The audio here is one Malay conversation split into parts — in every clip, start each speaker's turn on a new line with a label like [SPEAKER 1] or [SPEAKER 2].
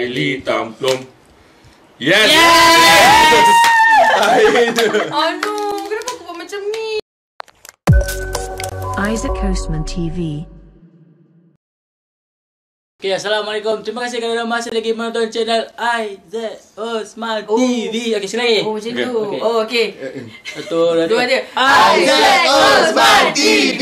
[SPEAKER 1] Laili Tamplum. Yes!
[SPEAKER 2] Aduh, kenapa aku buat macam ni?
[SPEAKER 3] Isaac Coastman TV.
[SPEAKER 4] Okay, Assalamualaikum. Terima kasih kerana masih lagi menonton channel Isaac Coastman TV. Okay, sekali lagi.
[SPEAKER 2] Oh, macam tu. Oh, okey.
[SPEAKER 4] Satu, dua,
[SPEAKER 2] Dia.
[SPEAKER 4] Isaac
[SPEAKER 5] Coastman TV.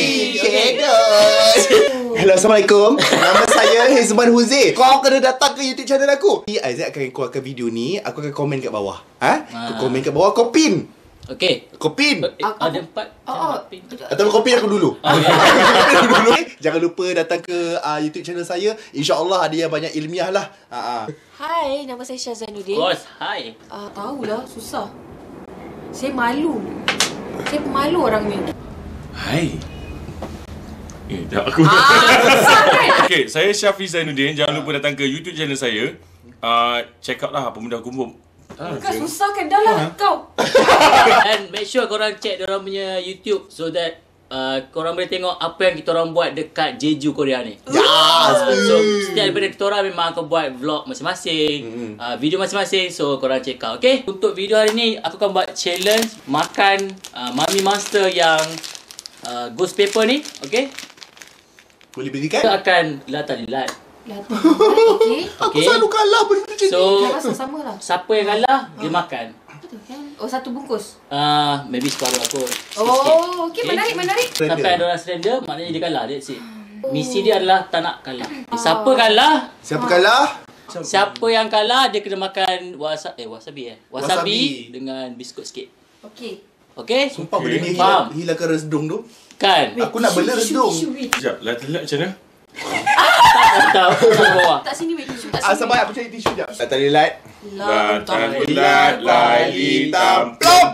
[SPEAKER 5] Hello, Assalamualaikum. Nama saya Hizman Huzi. Kau kena datang ke YouTube channel aku. Isaac akan keluarkan video ni. Aku akan komen kat bawah. Kau komen kat bawah, kau pin.
[SPEAKER 4] Okay.
[SPEAKER 5] Kau pin.
[SPEAKER 4] Ada empat.
[SPEAKER 5] Atau kau pin aku dulu. Jangan lupa datang ke YouTube channel saya. InsyaAllah ada yang banyak ilmiah lah.
[SPEAKER 2] Hai, nama saya Syah Zainuddin.
[SPEAKER 4] Bos, hai.
[SPEAKER 2] Tahulah, susah. Saya malu. Saya pemalu orang ni.
[SPEAKER 1] Hai. Tak aku. Okay, saya Syafiq Zainuddin. Jangan lupa datang ke YouTube channel saya. Check out lah apa benda aku buat.
[SPEAKER 2] Kau susah kan dah lah kau.
[SPEAKER 4] And make sure korang check diorang punya YouTube so that korang boleh tengok apa yang kita orang buat dekat Jeju, Korea ni. So setiap daripada kita orang memang akan buat vlog masing-masing, video masing-masing. So korang check out. Okay, untuk video hari ni aku akan buat challenge makan Mami Monster yang ghost paper ni. Okay,
[SPEAKER 5] Boleh berikan?
[SPEAKER 4] kita akan lilat.
[SPEAKER 2] Okey.
[SPEAKER 5] Aku selalu kalah benda macam ni.
[SPEAKER 4] So
[SPEAKER 2] Rasa sama lah.
[SPEAKER 4] siapa yang kalah dia makan.
[SPEAKER 2] Oh, satu bungkus.
[SPEAKER 4] Maybe separuh aku.
[SPEAKER 2] Oh, okey, menarik.
[SPEAKER 4] Sampai ada orang surrender, maknanya dia kalah. That's it. Misi dia adalah tak nak kalah. Siapa kalah?
[SPEAKER 5] Siapa kalah?
[SPEAKER 4] Siapa yang kalah dia kena makan wasabi. Wasabi dengan biskut sikit.
[SPEAKER 2] Okey.
[SPEAKER 4] Okay?
[SPEAKER 5] Sumpah benda ni
[SPEAKER 4] Faham?
[SPEAKER 5] hilangkan resdung tu.
[SPEAKER 4] Kan?
[SPEAKER 5] Aku nak bela resdung.
[SPEAKER 1] Sekejap, lihat macam mana?
[SPEAKER 4] Tak bawah.
[SPEAKER 2] Tak sini weh, tisu tak sini.
[SPEAKER 5] Sabar, aku cari tisu jap. Datang lilat.
[SPEAKER 1] Lilat Laili Tamplum.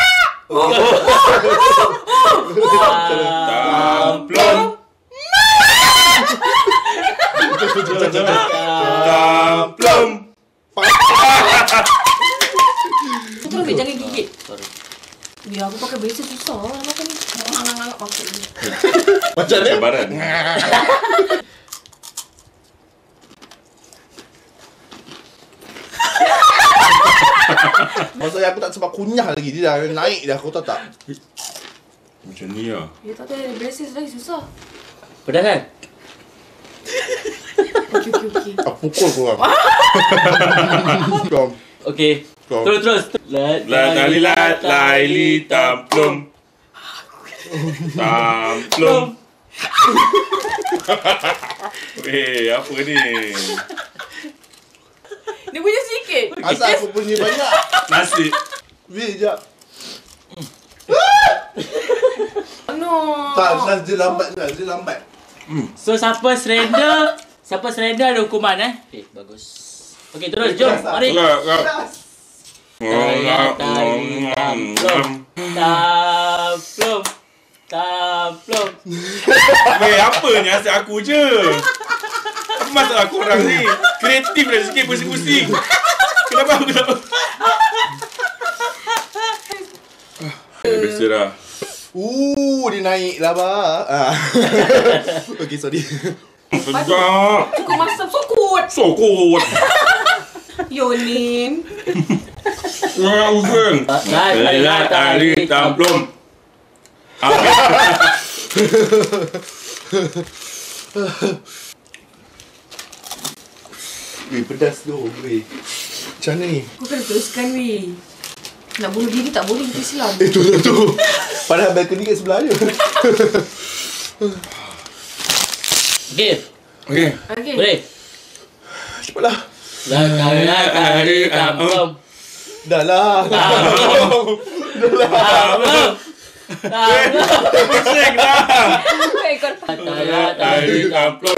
[SPEAKER 1] Tamplum. Tamplum.
[SPEAKER 2] Terus weh, jangan gigit.
[SPEAKER 4] Sorry.
[SPEAKER 2] Biar aku pakai bracer susah lah makan ni. Ngangak makan ni.
[SPEAKER 5] Macam mana?
[SPEAKER 1] Cabaran.
[SPEAKER 5] Maksudnya aku tak sempat kunyah lagi. Dia dah naik dah, kau tahu tak?
[SPEAKER 1] Macam ni lah.
[SPEAKER 2] Ya tak tahu ada bracer lagi susah.
[SPEAKER 4] Pedas kan?
[SPEAKER 2] Okey.
[SPEAKER 5] Aku pukul korang. Kom.
[SPEAKER 4] Okay.
[SPEAKER 5] Kom.
[SPEAKER 4] Terus.
[SPEAKER 1] Lilat Laili Tamplum. Tamplum. Weh, apa ni?
[SPEAKER 2] Dia punya sikit.
[SPEAKER 5] Asal aku punya banyak.
[SPEAKER 1] Nasi.
[SPEAKER 5] Weh, jap.
[SPEAKER 2] No.
[SPEAKER 5] Tak, dia lambat.
[SPEAKER 4] So siapa surrender ada hukuman Okay, bagus. Okay, terus jom. Mari. Tamplum.
[SPEAKER 1] Weh, apa ni asyik aku je? Apa masalah korang ni? Kreatif dah sikit pusing-pusing. Kenapa aku tak... Berserah.
[SPEAKER 5] Dia naik lah, bah. Okay, sorry.
[SPEAKER 1] Sedap.
[SPEAKER 2] Cukup masak sokut.
[SPEAKER 1] Sokot.
[SPEAKER 2] Yonin.
[SPEAKER 1] Ujung. Lilat Laili Tamplum.
[SPEAKER 5] Weh, pedas tu, weh. Macam mana ni?
[SPEAKER 2] Kau kena teruskan weh. Nak bunuh diri tak boleh, kita Islam.
[SPEAKER 5] Tu. Padahal balcony kat sebelah je.
[SPEAKER 4] Okay.
[SPEAKER 2] Okey.
[SPEAKER 4] Boleh.
[SPEAKER 5] Cepatlah.
[SPEAKER 4] Lilat Laili Tamplum.
[SPEAKER 5] Dah lah.
[SPEAKER 4] Tamplum.
[SPEAKER 1] Pusing lah.
[SPEAKER 4] Lilat
[SPEAKER 1] Laili Tamplum.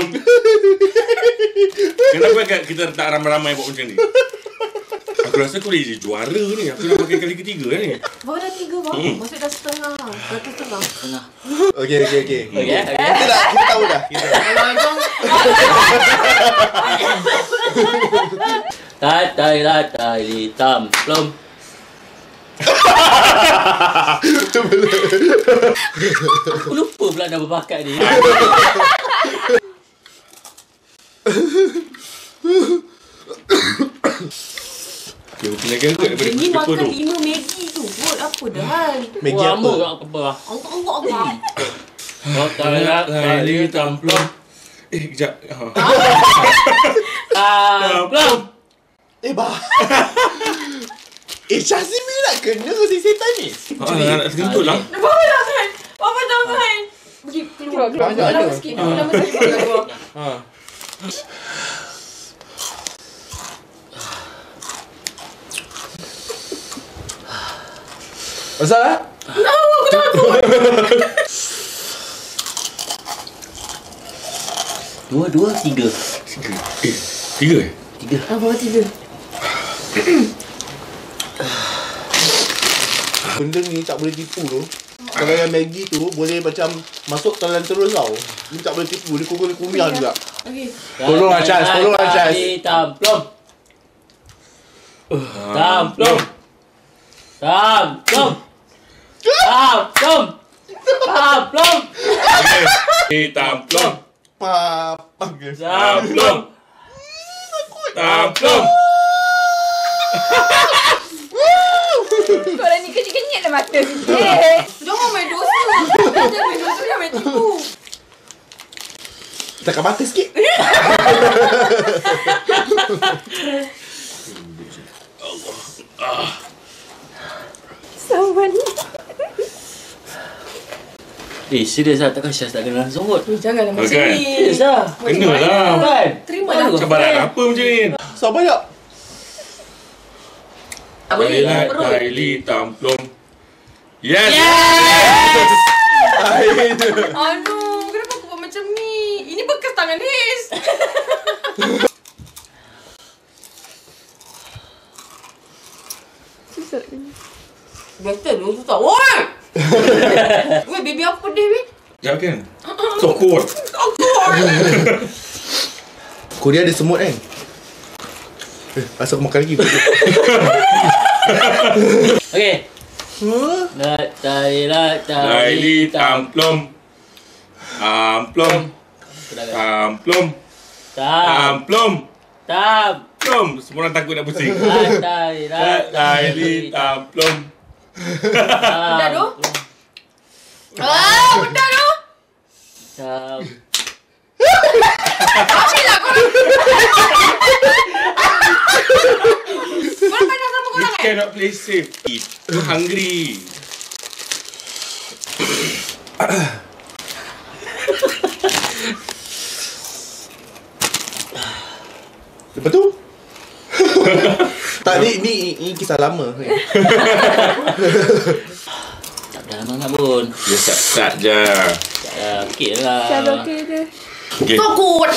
[SPEAKER 1] Kenapa kita tak ramai-ramai buat macam ni? Aku rasa aku boleh jadi juara ni. Aku nak pakai kali ketiga ni.
[SPEAKER 2] Baru dah 3 bang. Masuk dah setengah. Dah setengah.
[SPEAKER 5] Okay.
[SPEAKER 4] Okay.
[SPEAKER 5] Kita tahu dah.
[SPEAKER 4] Lilat Laili Tamplum. Aku lupa pula nama bakat ni.
[SPEAKER 1] Okay, lagi aku daripada
[SPEAKER 2] Ini
[SPEAKER 1] pepper
[SPEAKER 2] makan
[SPEAKER 1] tu.
[SPEAKER 2] 5 Maggi tu. What? Apa dah?
[SPEAKER 5] Maggi
[SPEAKER 4] Wah,
[SPEAKER 5] apa?
[SPEAKER 4] apa lah.
[SPEAKER 2] Angkat.
[SPEAKER 4] Oh, tak
[SPEAKER 1] Laili tamplum. Kejap.
[SPEAKER 4] Tamplum.
[SPEAKER 5] Bah. Syazimi nak kena si setan ni.
[SPEAKER 1] Nak terkentut lah.
[SPEAKER 2] Bapa jangan. Bapa jangan. Pergi keluar.
[SPEAKER 5] Banyak
[SPEAKER 2] Lama
[SPEAKER 5] ada.
[SPEAKER 2] sikit. Lama sikit. Keluar.
[SPEAKER 5] Pasal lah?
[SPEAKER 4] Dua, tiga.
[SPEAKER 1] Tiga eh?
[SPEAKER 2] Bapa 3.
[SPEAKER 5] Benda ni tak boleh tipu tu. Kalau yang Maggi tu boleh macam masuk telan terus tau. Ni tak boleh tipu. Dia kumiah juga.
[SPEAKER 2] Okey.
[SPEAKER 5] Tolonglah, Chas. Tolonglah, Chas.
[SPEAKER 4] Tamplum. Tamplum. Tamplum. Tamplum. Tamplum.
[SPEAKER 1] Tamplum.
[SPEAKER 4] Tamplum.
[SPEAKER 1] Tamplum.
[SPEAKER 3] Korang ni kenyit-kenyit lah mata sikit.
[SPEAKER 2] Jangan main dosa. Jangan main dosa. Jangan main tipu.
[SPEAKER 5] Tekan mata sikit.
[SPEAKER 3] Sawan.
[SPEAKER 4] Serius lah. Takkan Syaz tak kena langsung kot.
[SPEAKER 2] Janganlah macam
[SPEAKER 1] Kan?
[SPEAKER 2] ni.
[SPEAKER 4] Serius lah.
[SPEAKER 1] Kena lah.
[SPEAKER 4] Kan?
[SPEAKER 2] Terima lah.
[SPEAKER 1] Cabaran apa macam ni?
[SPEAKER 5] So banyak.
[SPEAKER 2] Tak boleh. Perut.
[SPEAKER 1] Laili tamplum. Yes!
[SPEAKER 2] Aduh, kenapa aku buat macam ni? Ini bekas tangan Haze. Betul dulu susah. Woi! Weh, baby aku pedih, weh.
[SPEAKER 1] Sekejap kan? Sokor.
[SPEAKER 5] Korea ada semut kan? Asal aku makan lagi.
[SPEAKER 4] Okay.
[SPEAKER 1] Laili tamplum. Tamplum. Tamplum. Tamplum. Tamplum. Semua orang takut nak pusing. Laili tamplum.
[SPEAKER 2] Benar tu? Benar tu? Habislah korang. Korang pandang sama
[SPEAKER 1] You
[SPEAKER 2] korang
[SPEAKER 1] cannot play safe. You hungry.
[SPEAKER 5] Lepas tu? Tak, ni kisah lama.
[SPEAKER 4] Tak dah lama sangat pun.
[SPEAKER 1] Dia start je.
[SPEAKER 4] Okey lah.
[SPEAKER 3] Syaz okey je.
[SPEAKER 1] Okay.
[SPEAKER 2] Takut.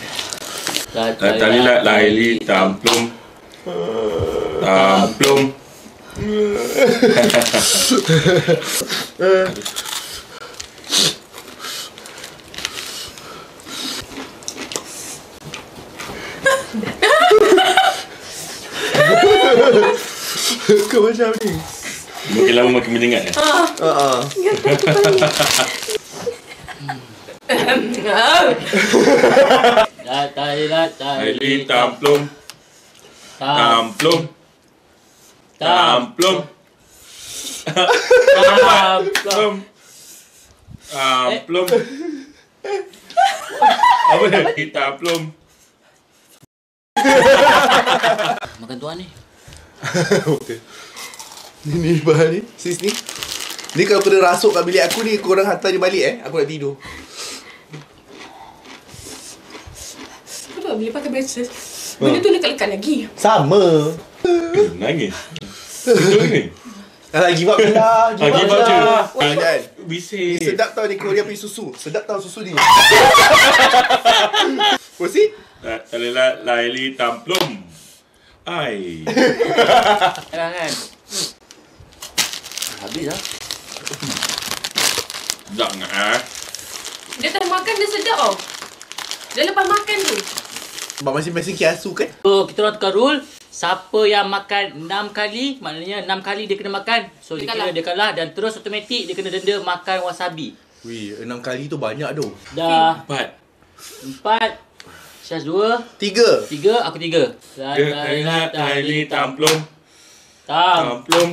[SPEAKER 1] Tali Laili tamplum. Tamplum.
[SPEAKER 5] Kau macam ni.
[SPEAKER 1] Makin lama makin menyengat eh? Laili tamplum. Tamplum. Tamplum. Tamplum. Tamplum. Apa dia? Tamplum.
[SPEAKER 4] Makan tuan ni.
[SPEAKER 5] Okay. Ni bahan ni. Sis ni. Ni kalau kena rasuk kat bilik aku ni, korang hantar dia balik aku nak tidur.
[SPEAKER 2] Kenapa bila pakai braces? Benda tu lekat-lekat lagi.
[SPEAKER 5] Sama.
[SPEAKER 1] Nangis. Betul ni?
[SPEAKER 5] Alah, give up je lah.
[SPEAKER 1] Give up je.
[SPEAKER 5] Kan?
[SPEAKER 1] Bising.
[SPEAKER 5] Sedap tau ni Korea punya susu. Sedap tau susu ni. Proceed.
[SPEAKER 1] Laili tamplum. Ai.
[SPEAKER 4] Kan? Habis lah.
[SPEAKER 1] Sedap sangat ah.
[SPEAKER 2] Dia tak makan, dia sedap tau. Dia lepas makan tu.
[SPEAKER 5] Sebab masing-masing kiasu kan?
[SPEAKER 4] So, kita orang tukar rule. Siapa yang makan 6 kali, maknanya 6 kali dia kena makan. So, dia kira dia kalah dan terus automatik dia kena denda makan wasabi.
[SPEAKER 5] Wih, 6 kali tu banyak tu.
[SPEAKER 4] Dah
[SPEAKER 1] 4.
[SPEAKER 4] 4. Syaz 2.
[SPEAKER 5] 3.
[SPEAKER 4] 3, aku 3.
[SPEAKER 1] Laili tamplum. Belum.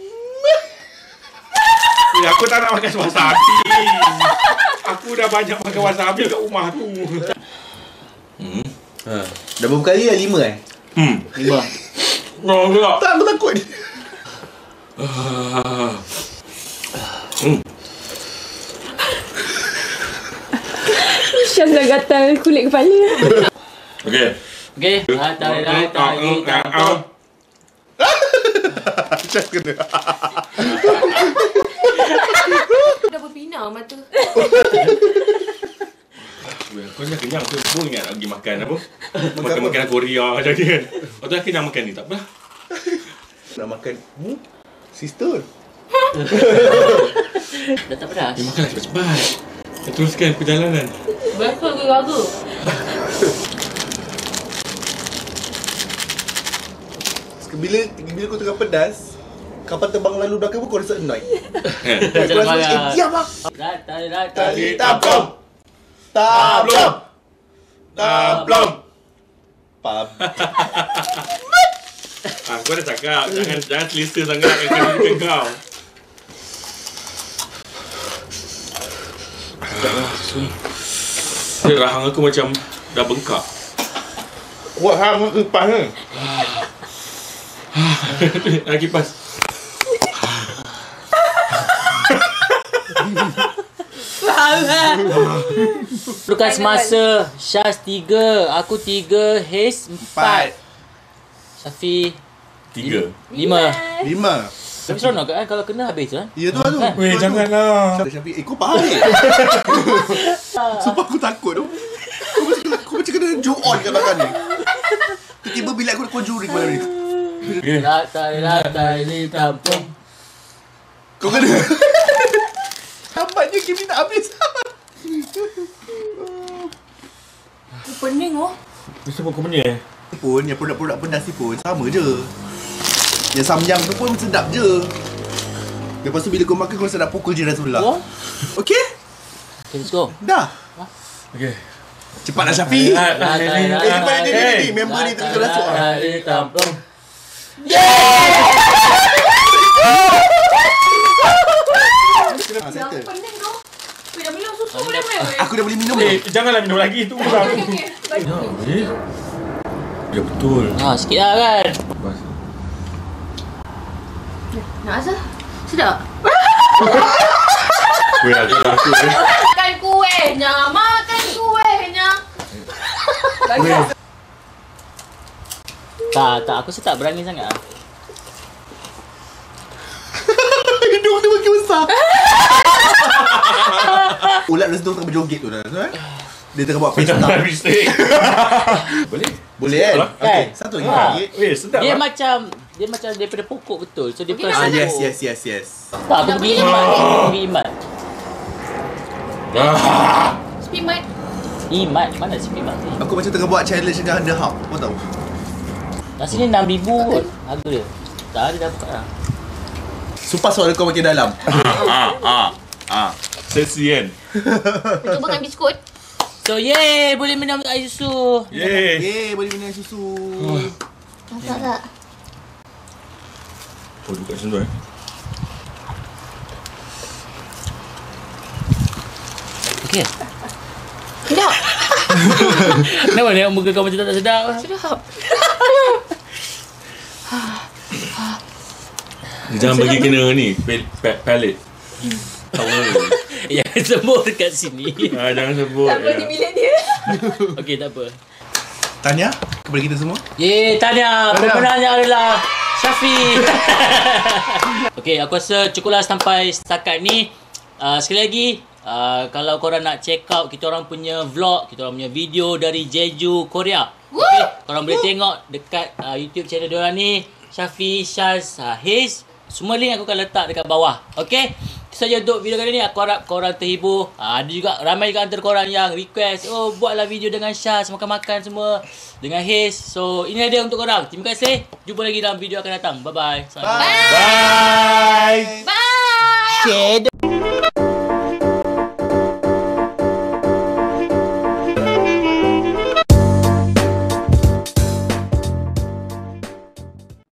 [SPEAKER 1] Aku tak nak makan wasabi. Aku dah banyak makan wasabi kat rumah tu.
[SPEAKER 5] Dah berapa kali dah? 5 eh?
[SPEAKER 4] 5.
[SPEAKER 1] Oh, tak.
[SPEAKER 5] Tak, aku takut.
[SPEAKER 3] Syaz dah gatal kulit kepala.
[SPEAKER 1] Okey.
[SPEAKER 4] Okey.
[SPEAKER 5] Syaz kena.
[SPEAKER 2] Dah berpinang mata.
[SPEAKER 1] Kau dah kenyang tu. Kau ingat nak pergi makan apa? Makan makanan Korea macam ni kan. Kau dah kenyang makan ni, tak apa.
[SPEAKER 5] Nak makan sister.
[SPEAKER 4] Dah tak pedas.
[SPEAKER 1] Dia makan cepat-cepat. Teruskan perjalanan.
[SPEAKER 2] Biasa ke gaga?
[SPEAKER 5] Bila kau tengah pedas, kapal terbang lalu belakang pun kau rasa annoyed. Kau
[SPEAKER 4] Jangan
[SPEAKER 5] rasa macam,
[SPEAKER 4] marah.
[SPEAKER 5] diam lah.
[SPEAKER 4] Tali
[SPEAKER 5] Taplom. Taplom. Taplom. Pam.
[SPEAKER 1] Kau dah cakap jangan selesa sangat dengan kau. Rahang aku macam dah bengkak.
[SPEAKER 5] Kuat hang kipas ni.
[SPEAKER 1] Lagi kipas.
[SPEAKER 4] Perlukan semasa. Syaz 3, aku 3, Haze 4. Syafi
[SPEAKER 1] 3.
[SPEAKER 4] 5.
[SPEAKER 5] 5.
[SPEAKER 4] Tapi seronok kan kalau kena habis tu kan?
[SPEAKER 5] Ya tu lah tu.
[SPEAKER 4] Kan?
[SPEAKER 1] Weh, janganlah.
[SPEAKER 5] Syafiq, kau faham ni? Sumpah aku takut tu. Kau macam kena joke on kat belakang ni. Tiba-tiba bilik aku nak conjuring malam ni.
[SPEAKER 4] Ratai tampung.
[SPEAKER 5] Kau kena. Lambatnya game ni nak habis.
[SPEAKER 2] Pening oh.
[SPEAKER 1] Mesti pun kau punya
[SPEAKER 5] Pun yang produk-produk pedas ni pun sama je. Yang samyang tu pun sedap je. Lepas tu bila kau makan kau rasa nak pukul jiran sebelah.
[SPEAKER 4] Oh?
[SPEAKER 5] Okey?
[SPEAKER 4] Okay, let's go.
[SPEAKER 5] Dah.
[SPEAKER 1] Okay.
[SPEAKER 5] Cepatlah Syafiq. Cepat ni member ni tengah rasuk ah.
[SPEAKER 4] Ratai tampung.
[SPEAKER 5] Settle.
[SPEAKER 2] Pening tu. Weh, dah minum susu dah meh.
[SPEAKER 5] Aku dah boleh minum
[SPEAKER 1] Eh,
[SPEAKER 5] dah.
[SPEAKER 1] janganlah minum lagi tu kurang. Ya betul.
[SPEAKER 4] Sikit lah kan.
[SPEAKER 2] Nak asal? Sedap.
[SPEAKER 1] Weh, aku
[SPEAKER 2] Makan kuihnya, makan kuihnya.
[SPEAKER 4] Tak, aku rasa tak berani sangat lah.
[SPEAKER 5] Hidung dia makin besar. Ulat rasa tu tengah berjoget tu dah. Dia tengah buat
[SPEAKER 1] Macam
[SPEAKER 5] pesta.
[SPEAKER 1] nak mistake. Boleh?
[SPEAKER 5] Boleh kan? Okey, satu lagi.
[SPEAKER 4] Ha.
[SPEAKER 5] Okey.
[SPEAKER 1] Weh, sedap
[SPEAKER 4] Dia
[SPEAKER 1] lah.
[SPEAKER 4] macam daripada pokok betul. So dia
[SPEAKER 2] Okey,
[SPEAKER 4] proses.
[SPEAKER 5] Yes.
[SPEAKER 4] Tak, aku pergi Imat.
[SPEAKER 2] Spimat.
[SPEAKER 4] Imat, mana si Imat ni?
[SPEAKER 5] Aku macam tengah buat challenge dengan The Hub. Kau tahu?
[SPEAKER 4] Nasi ni 6,000 kot harga dia. Tak ada dapat lah.
[SPEAKER 5] Sumpah suara kau makin dalam.
[SPEAKER 1] Seksi kan?
[SPEAKER 2] Cuba makan biskut.
[SPEAKER 4] So yeay, boleh minum air susu.
[SPEAKER 1] Yeay.
[SPEAKER 5] Yeay, boleh minum air susu.
[SPEAKER 2] Masak tak?
[SPEAKER 1] Oh, buka macam tu eh.
[SPEAKER 4] Okey.
[SPEAKER 2] Sedap.
[SPEAKER 4] Kenapa tengok muka kau macam tak sedap?
[SPEAKER 2] Sedap.
[SPEAKER 1] Jangan bagi kena ni, palette. Power.
[SPEAKER 4] Jangan sebut dekat sini.
[SPEAKER 1] Jangan sebut.
[SPEAKER 3] Di bilik dia.
[SPEAKER 4] Okey, tak apa.
[SPEAKER 5] Tanya kepada kita semua.
[SPEAKER 4] Yeay, tahniah. Pemenangnya adalah Syafi. Okey, aku rasa cukuplah sampai setakat ni. Sekali lagi, kalau korang nak check out kita orang punya vlog, kita orang punya video dari Jeju, Korea. Okay, korang boleh tengok dekat YouTube channel diorang ni, Syafi, Syaz, Haze. Semua link aku akan letak dekat bawah. Okay, itu saja untuk video kali ni. Aku harap korang terhibur. Ada juga, ramai juga antara korang yang request, oh buatlah video dengan Syaz, makan-makan semua dengan Haze. So ini dia untuk korang. Terima kasih. Jumpa lagi dalam video akan datang. Bye-bye.
[SPEAKER 5] Bye.
[SPEAKER 2] Bye.
[SPEAKER 4] Shadow.